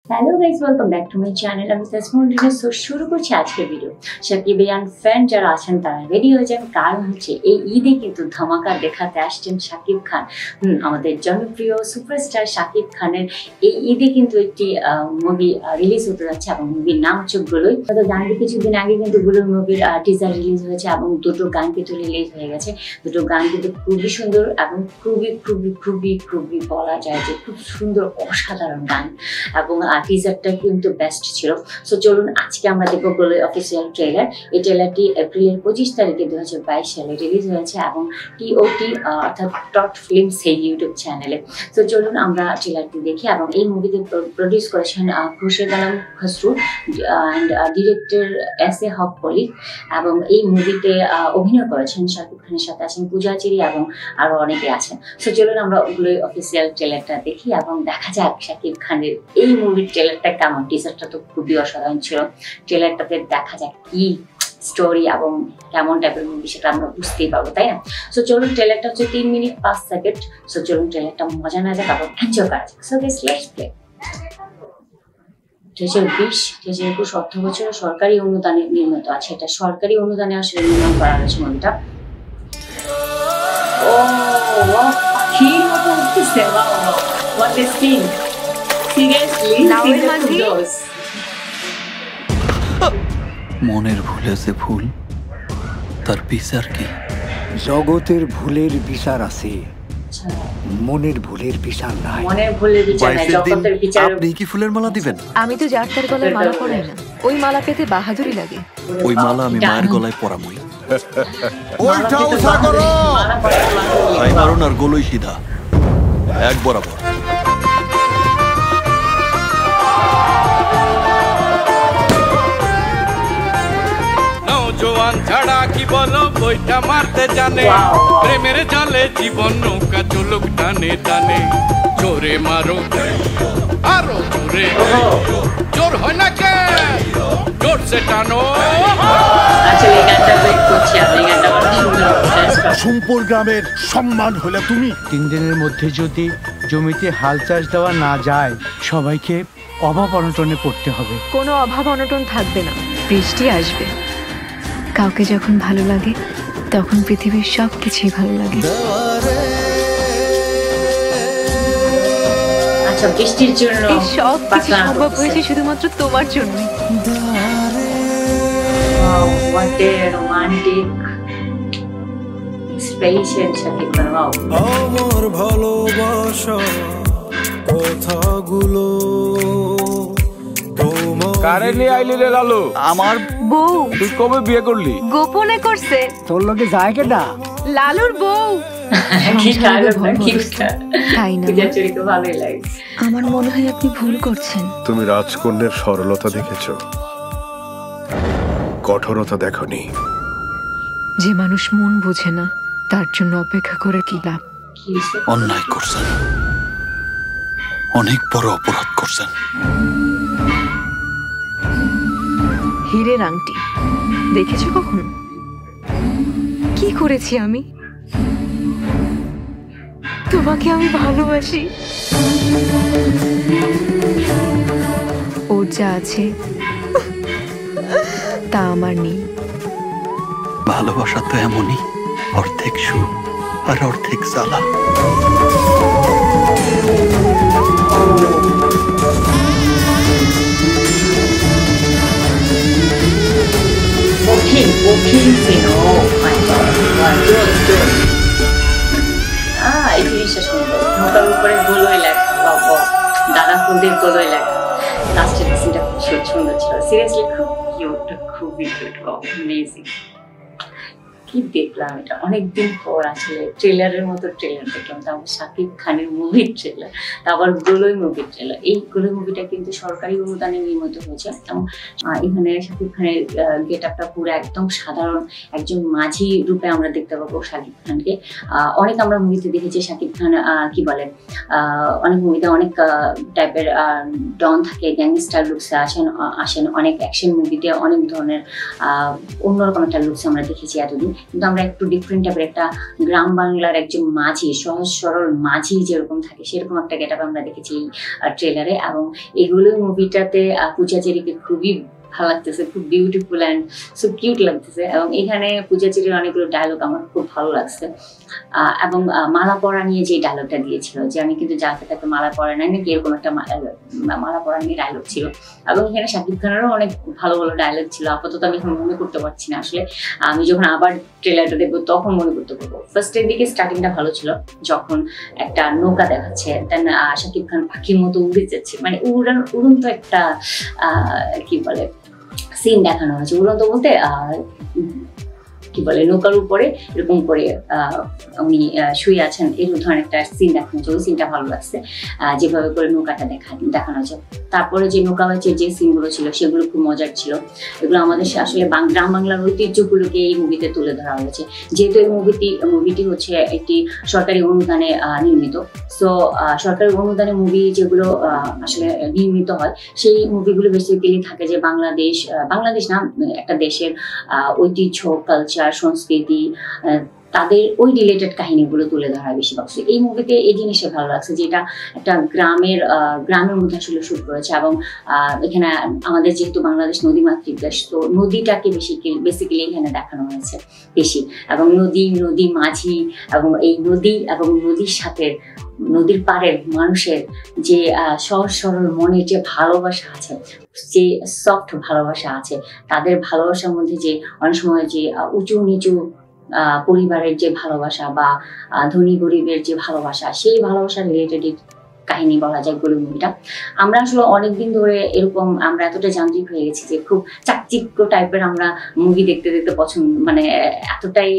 Hello guys, welcome back to my channel. I'm Tazmun Rino. So শুরু করছি আজকের video. Shakib fan যারা আছেন তারা রেডি হয়ে যান, কারণ হচ্ছে এই ঈদে কিন্তু ধামাকা দেখাতে আসছেন শাকিব খান। আমাদের জনপ্রিয় সুপারস্টার শাকিব খানের এই ঈদে কিন্তু একটি মুভি রিলিজ হতে যাচ্ছে এবং মুভির নাম হচ্ছে গুলোই। তো গান কিছুদিন আগে কিন্তু গুলোই মুভির টিজার রিলিজ হয়েছে এবং দুটো গান কিন্তু রিলিজ হয়ে গেছে। দুটো গান কিন্তু খুবই সুন্দর এবং খুবই বলা যায় যে খুব সুন্দর অসাধারণ গান এবং টিজারটা কিন্তু বেস্ট ছিল। সো চলুন আজকে আমরা দেখবো গোলুই অফিসিয়াল ট্রেলার। এই ট্রেলারটি এপ্রিলের 25 তারিখে 2022 সালে রিলিজ হয়েছে এবং টিওটি অর্থাৎ টট ফিল্মস এই ইউটিউব চ্যানেলে। সো চলুন আমরা ট্রেলারটি দেখি। এবং এই মুভিতে প্রডিউস করেছেন খুরশেদ আলম খসরু অ্যান্ড ডিরেক্টর এস এ হক কলি, এবং এই মুভিতে অভিনয় করেছেন শাকিব খানের সাথে আছেন পূজা চেরি এবং আরো অনেকে আছেন। সো চলুন আমরা ওগুলোই অফিসিয়াল ট্রেলারটা দেখি এবং দেখা যাক শাকিব খানের এই মুভির ট্রেলারটা কেমন। টিজারটা তো খুবই অসাধারণ ছিল। ট্রেলারটাতে দেখা যাক কি স্টোরি এবং কেমন টাইপের মুভি সেটা আমরা বুঝতেই পারবো, তাই না? সো চলুন, ট্রেলারটা হচ্ছে 3 মিনিট 5 সেকেন্ড। সো চলুন ট্রেলারটা মজা না যাক এবং এনজয় করা যাক। So guys, let's play. 2020-2021 অর্থ বছরে সরকারি অনুদানে নির্মিত আছে। এটা সরকারি অনুদানে আসলে নির্মাণ করা হয়েছে মুভিটা। ও কি মতো হচ্ছে, ওয়াও হোয়াট এ সিন। মনের ভুলে যে ভুল, তার বিচার কি? জগতের ভুলের বিচার আছে, মনের ভুলের বিচার নাই। মনের ভুলের বিচার নাই, জগতের বিচার। আপনি কি ফুলের মালা দিবেন? আমি তো যার তার গলায় মালা পরাই না। ওই মালা পেতে বাহাদুরি লাগে। ওই মালা আমি মায়ের গলায় পরামই। ওইটাও সাগর তাই মারুন আর গোলই সিধা এক বরাবর। জোয়ান ছাড়া কি বলো বইটা মারতে জানে, প্রেমের জালে জীবন নৌকা চলুক টানে টানে। জোরে মারো আরো জোরে, জোর হয় না কে জোরসে টানো। সোমপুর গ্রামের সম্মান হলে তুমি 3 দিনের মধ্যে যদি জমিতে হাল চাষ দেওয়া না যায়, সবাইকে অভাব অনটনে পড়তে হবে। কোনো অভাব অনটন থাকবে না, বৃষ্টি আসবে। কাউকে যখন ভালো লাগে তখন পৃথিবীর সব কিছুই ভালো লাগে। আচ্ছা, বৃষ্টির জন্য এই সব কিছু সম্ভব হয়েছে শুধুমাত্র তোমার জন্য। What a romantic expression, Shakib Khan. Wow, আমার ভালোবাসা কথাগুলো কারে নিয়ে আইলি রে লালু? আমার বউ। তুই কবে বিয়ে করলি? গোপনে করছে। তোর লগে যায় কেডা? লালুর বউ। কি ডায়লগ না, কি তাই না? পূজা চেরিকে ভালোই লাগে। আমার মনে হয় আপনি ভুল করছেন। তুমি রাজকন্যার সরলতা দেখেছো, কঠোরতা দেখনি। যে মানুষ মন বোঝে না তার জন্য অপেক্ষা করে কি লাভ? অন্যায় করছেন, অনেক বড় অপরাধ করছেন। হীরের আংটি দেখেছো কখনো? কি করেছি আমি? তোমাকে আমি ভালোবাসি। ওর যা আছে তা আমার নেই। ভালোবাসা তো এমনই, অর্ধেক সুখ আর অর্ধেক জ্বালা। কঠিন সিন। ও মাই গড, এই জিনিসটা সুন্দর। নৌকার উপরে গোলই লেখা, বাবা দাদা ফুলদের গোলই লেখা। লাস্টের সিনটা খুব সুন্দর ছিল। সিরিয়াসলি খুব কিউট, খুবই কিউট, অ্যামেজিং। কি দেখলাম এটা অনেকদিন পর, আসলে ট্রেলারের মতো ট্রেলার দেখলাম। তারপর শাকিব খানের মুভির ট্রেলার, তারপর গোলই মুভির ট্রেলার। এই গোলই মুভিটা কিন্তু সরকারি অনুদানে নির্মিত হয়েছে এবং এখানে শাকিব খানের গেট আপটা পুরো একদম সাধারণ একজন মাঝি রূপে আমরা দেখতে পাবো শাকিব খানকে। অনেক আমরা মুভিতে দেখেছি শাকিব খান কি বলে, অনেক মুভিতে অনেক টাইপের ডন থাকে, গ্যাংস্টার লুকসে আসেন। অনেক অ্যাকশন মুভিতে অনেক ধরনের অন্যরকম একটা লুকস আমরা দেখেছি এতদিন। কিন্তু আমরা একটু ডিফারেন্ট টাইপের একটা গ্রাম বাংলার একজন মাঝি, সহজ সরল মাঝি যেরকম থাকে সেরকম একটা গেটআপ আমরা দেখেছি এই ট্রেলারে। এবং এগুলো মুভিটাতে পূজা চেরিকে খুবই ভালো লাগতেছে, খুব বিউটিফুল অ্যান্ড সো কিউট লাগতেছে। এবং এখানে পূজা চেরির অনেকগুলো ডায়লগ আমার খুব ভালো লাগছে। এবং মালা পরা নিয়ে যে ডায়লগটা দিয়েছিল যে আমি কিন্তু যাকে তাকে মালা পরা নাই নাকি, এরকম একটা মালা পরা নিয়ে ডায়লগ ছিল। এবং এখানে শাকিব খানেরও অনেক ভালো ভালো ডায়লগ ছিল, আপাতত আমি এখন মনে করতে পারছি না। আসলে আমি যখন আবার ট্রেলারটা দেখবো তখন মনে করতে পারবো। ফার্স্টের দিকে স্টার্টিংটা ভালো ছিল, যখন একটা নৌকা দেখাচ্ছে, দেন শাকিব খান পাখির মতো উড়ে যাচ্ছে, মানে উড়ন্ত একটা কি বলে সিন দেখানো হয়েছে। উড়ন্ত বলতে কি বলে নৌকার উপরে এরকম করে উনি শুয়ে আছেন, এরকম ধরনের একটা সিন দেখানো হয়েছে। ওই সিনটা ভালো লাগছে, যেভাবে করে নৌকাটা দেখানো হয়েছে। তারপরে যে নৌকা বাঁচের যে সিনগুলো ছিল সেগুলো খুব মজার ছিল। এগুলো আমাদের আসলে গ্রাম বাংলার ঐতিহ্যগুলোকে এই মুভিতে তুলে ধরা হয়েছে। যেহেতু এই মুভিটি হচ্ছে একটি সরকারি অনুদানে নির্মিত, সো সরকারি অনুদানে মুভি যেগুলো আসলে নির্মিত হয় সেই মুভিগুলো বেসিক্যালি থাকে যে বাংলাদেশ না, একটা দেশের ঐতিহ্য, কালচার, সংস্কৃতি, তাদের ওই রিলেটেড কাহিনীগুলো তুলে ধরা বেশিরভাগ। এই মুভিতে এই জিনিসটা ভালো লাগছে যে এটা একটা গ্রামের মধ্যে আসলে শুট করেছে। এবং এখানে আমাদের যেহেতু বাংলাদেশ নদীমাতৃক দেশ, তো নদীটাকে বেসিক্যালি এখানে দেখানো হয়েছে বেশি। এবং নদী মাঝি এবং এই নদী এবং নদীর সাথে নদীর পাড়ের মানুষের যে সহজ সরল মনে যে ভালোবাসা আছে, যে সফট ভালোবাসা আছে, তাদের ভালোবাসার মধ্যে যে অনেক সময় যে উঁচু নিচু পরিবারের যে ভালোবাসা বা ধনী গরিবের যে ভালোবাসা, সেই ভালোবাসার রিলেটেড কাহিনী বলা যায় গোলুই মুভিটা। আমরা আসলে অনেকদিন ধরে এরকম আমরা এতটা যান্ত্রিক হয়ে গেছি যে খুব চাকচিক্য টাইপের আমরা মুভি দেখতে পছন্দ, মানে এতটাই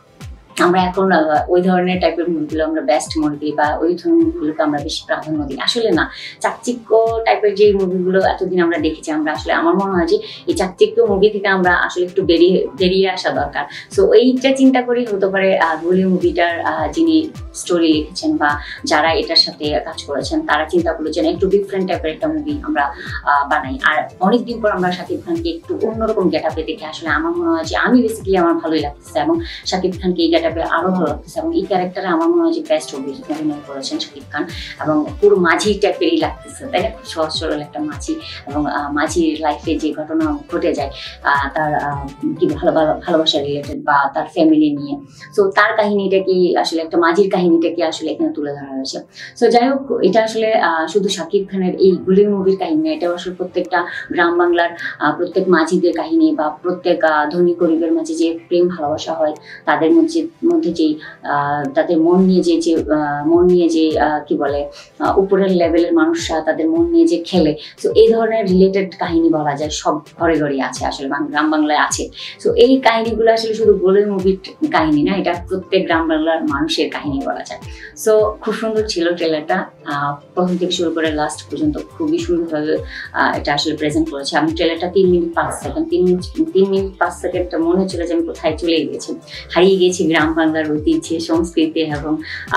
আমরা এখন ওই ধরনের টাইপের মুভিগুলো আমরা বেস্ট মনে করি বা ওই ধরনের মুভিগুলোকে আমরা বেশি প্রাধান্য দিই। আসলে না, চাকচিক্য টাইপের যে মুভিগুলো এতদিন আমরা দেখেছি, আমরা আসলে আমার মনে হয় যে এই চাকচিক্য মুভি থেকে আমরা আসলে একটু বেরিয়ে আসা দরকার। সো এইটা চিন্তা করেই হতে পারে গোলুই মুভিটার যিনি স্টোরি লিখেছেন বা যারা এটার সাথে কাজ করেছেন তারা চিন্তা করেছেন একটু ডিফারেন্ট টাইপের একটা মুভি আমরা বানাই। আর অনেকদিন পর আমরা শাকিব খানকে একটু অন্যরকম গেটআপে দেখে আসলে আমার মনে হয় যে আমি বেসিক্যালি আমার ভালোই লাগতেছে এবং শাকিব খানকে এই আরো ভালো লাগতেছে। এবং এই ক্যারেক্টারে আমার মনে হয় যে বেস্ট অভিনয় করেছেন শাকিব খান এবং পুরো মাঝি টাইপেরই লাগতেছে, তাই না? খুব সহজ সরল একটা মাঝি এবং মাঝির লাইফে যে ঘটনা ঘটে যায় তার কি ভালোবাসা রিলেটেড বা তার ফ্যামিলি নিয়ে, সো তার কাহিনীটা কি আসলে একটা মাঝির কাহিনীটা কি আসলে এখানে তুলে ধরা হয়েছে। সো যাই হোক, এটা আসলে শুধু শাকিব খানের এই গোলুই মুভির কাহিনী না, এটা আসলে প্রত্যেকটা গ্রাম বাংলার প্রত্যেক মাঝিদের কাহিনী বা প্রত্যেক ধনী গরিবের মাঝে যে প্রেম ভালোবাসা হয়, তাদের মধ্যে যে তাদের মন নিয়ে যে কি বলে উপরের লেভেলের মানুষরা তাদের মন নিয়ে যে খেলে, তো এই ধরনের রিলেটেড কাহিনী বলা যায় সব ঘরে ঘরে আছে, আসলে গ্রাম বাংলায় আছে। তো এই কাহিনীগুলো আসলে শুধু গোলুই মুভির কাহিনী না, এটা প্রত্যেক গ্রাম বাংলার মানুষের কাহিনী বলা যায়। সো খুব সুন্দর ছিল ট্রেলারটা, প্রথম থেকে শুরু করে লাস্ট পর্যন্ত খুবই সুন্দরভাবে এটা আসলে প্রেজেন্ট করেছে। আমি ট্রেলারটা 3 মিনিট 5 সেকেন্ড 3 মিনিট 5 সেকেন্ডটা মনে হচ্ছিল যে আমি কোথায় চলে গিয়েছি, হারিয়ে গিয়েছি গ্রাম বাংলার ঐতিহ্যে, সংস্কৃতি এবং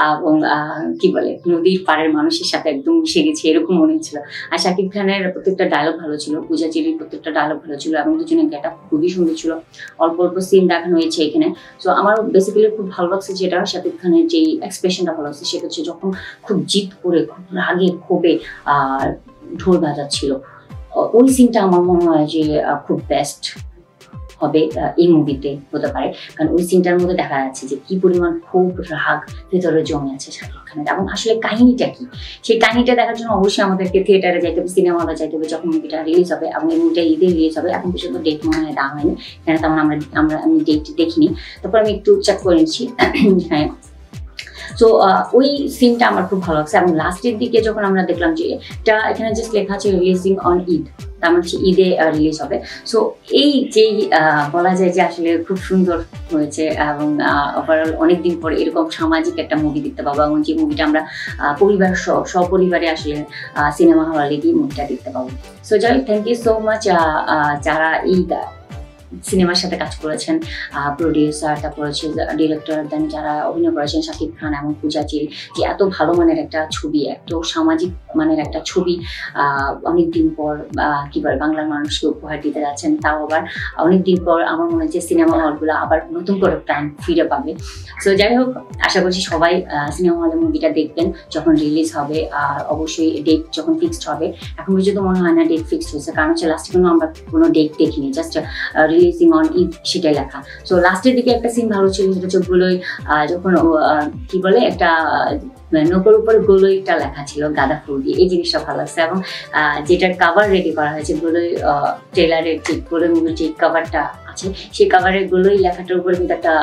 কি বলে নদীর পাড়ের মানুষের সাথে একদম মিশে গেছি, এরকম মনে হচ্ছিল। আর শাকিব খানের প্রত্যেকটা ডায়লগ ভালো ছিল, পূজা চেরির প্রত্যেকটা ডায়লগ ভালো ছিল এবং দুজনের গেটআপ খুবই সুন্দর ছিল। অল্প অল্প সিন দেখানো হয়েছে এখানে। সো আমার বেসিক্যালি খুব ভালো লাগছে যেটা শাকিব খানের যে এক্সপ্রেশনটা ভালো লাগছে, সেটা হচ্ছে যখন খুব জিদ করে খুব রাগে ক্ষোভে ঢোল বাজাচ্ছিল, ওই সিনটা আমার মনে হয় যে খুব বেস্ট হবে এই মুভিতে হতে পারে। কারণ ওই সিনটার মধ্যে দেখা যাচ্ছে যে কি পরিমাণ খুব রাগ ভেতরে জমে আছে শাকিব খানের এবং আসলে কাহিনীটা কি, সেই কাহিনীটা দেখার জন্য অবশ্যই আমাদেরকে থিয়েটারে যাইতে হবে, সিনেমা হলে যাইতে হবে যখন মুভিটা রিলিজ হবে। এবং এই মুভিটা ঈদে রিলিজ হবে, এখন পর্যন্ত ডেট মনে হয় দেওয়া হয়নি, কেন তেমন আমি ডেট দেখিনি। তারপর আমি একটু চেক করে নিচ্ছি। হ্যাঁ, সো ওই সিনটা আমার খুব ভালো লাগছে। এবং লাস্টের দিকে যখন আমরা দেখলাম যে এটা এখানে জাস্ট লেখা আছে রিলিজিং অন ঈদ, তার মানে হচ্ছে ঈদে রিলিজ হবে। সো এই যেই বলা যায় যে আসলে খুব সুন্দর হয়েছে এবং ওভারঅল অনেকদিন পরে এরকম সামাজিক একটা মুভি দেখতে পাবো এবং যে মুভিটা আমরা সপরিবারে আসলে সিনেমা হলে গিয়ে মুভিটা দেখতে পাবো। সো যাই, থ্যাংক ইউ সো মাচ যারা এই সিনেমার সাথে কাজ করেছেন, প্রোডিউসার, তারপর হচ্ছে ডিরেক্টর, দেন যারা অভিনয় করেছেন শাকিব খান এবং পূজা চেরি, যে এত ভালো মানের একটা ছবি, এত সামাজিক মানের একটা ছবি অনেকদিন পর কি বলে বাংলার মানুষকে উপহার দিতে যাচ্ছেন, তাও আবার অনেকদিন পর। আমার মনে হচ্ছে সিনেমা হলগুলো আবার নতুন করে প্রাণ ফিরে পাবে। সো যাই হোক, আশা করছি সবাই সিনেমা হলে মুভিটা দেখবেন যখন রিলিজ হবে। আর অবশ্যই ডেট যখন ফিক্সড হবে, এখন পর্যন্ত মনে হয় না ডেট ফিক্সড হয়েছে, কারণ হচ্ছে লাস্টে আমরা কোনো ডেট দেখিনি, জাস্ট রিলিজিং অন ঈদ সেটাই লেখা। সো লাস্টের দিকে একটা সিন ভালো ছিল, সেটা হচ্ছে গোলই, যখন কি বলে একটা নৌকার উপরে গোলইটা লেখা ছিল গাঁদা ফুল দিয়ে, এই জিনিসটা ভালো লাগছে। এবং যেটার কাভার রেডি করা হয়েছে, গোলই ট্রেলারের যে গোলই মুভির যে কাভারটা আছে, সেই কাভারের গোলই লেখাটার উপরে কিন্তু একটা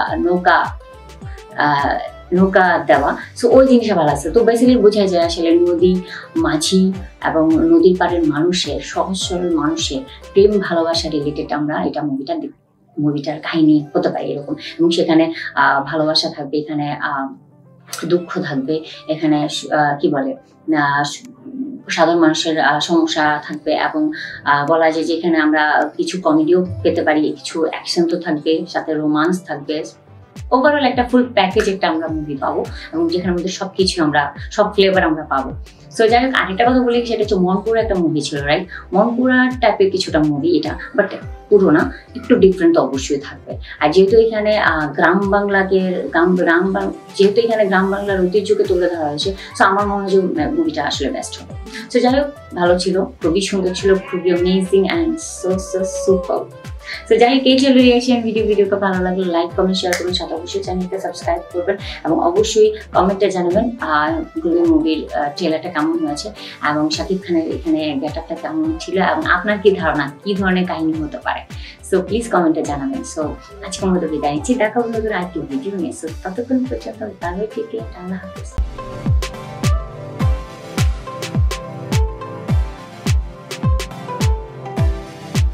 নৌকা দেওয়া। সো ওই জিনিসটা ভালো আছে। তো বেসিক্যালি বোঝা যায় আসলে নদী, মাঝি এবং নদীর পাড়ের মানুষের, সহজ সরল মানুষের প্রেম ভালোবাসা রিলেটেড আমরা এটা মুভিটার কাহিনী হতে পারে এরকম। এবং সেখানে ভালোবাসা থাকবে, এখানে দুঃখ থাকবে, এখানে কি বলে সাধারণ মানুষের সমস্যা থাকবে, এবং বলা যায় যে এখানে আমরা কিছু কমেডিও পেতে পারি, কিছু অ্যাকশন তো থাকবে, সাথে রোমান্স থাকবে। ওভারঅল একটা ফুল প্যাকেজ একটা আমরা মুভি পাবো, এবং যেখানের মধ্যে সবকিছু আমরা সব ফ্লেভার আমরা পাবো। সো যাই হোক, আরেকটা কথা বলি, সেটা হচ্ছে মনপুরা একটা মুভি ছিল, রাইট? মনপুরা টাইপের কিছুটা মুভি এটা, বাট পুরো না, একটু ডিফারেন্ট তো অবশ্যই থাকবে। আর যেহেতু এখানে যেহেতু এখানে গ্রাম বাংলার ঐতিহ্যকে তুলে ধরা হয়েছে, সো আমার মনে হয় যে মুভিটা আসলে বেস্ট হবে। সো যাই হোক, ভালো ছিল, খুবই সুন্দর ছিল, খুবই অ্যামেজিং অ্যান্ড সো সুপার। তো যাই হোক, এই ছিল রিয়াকশন ভিডিওকে ভালো লাগলে লাইক, কমেন্ট, শেয়ার করবেন, সাথে অবশ্যই চ্যানেলকে সাবস্ক্রাইব করবেন, এবং অবশ্যই কমেন্টে জানাবেন গোলুই মুভির ট্রেলারটা কেমন হয়েছে, এবং শাকিব খানের এখানে গেটআপটা কেমন ছিল, এবং আপনার কি ধারণা, কি ধরনের কাহিনী হতে পারে। সো প্লিজ কমেন্টে জানাবেন। সো আজকের মতো বিদায় নিচ্ছি, দেখা হলো আরেকটি ভিডিও নিয়ে। সো ততক্ষণ পর্যন্ত ভালো থেকে আল্লাহ হাফেজ।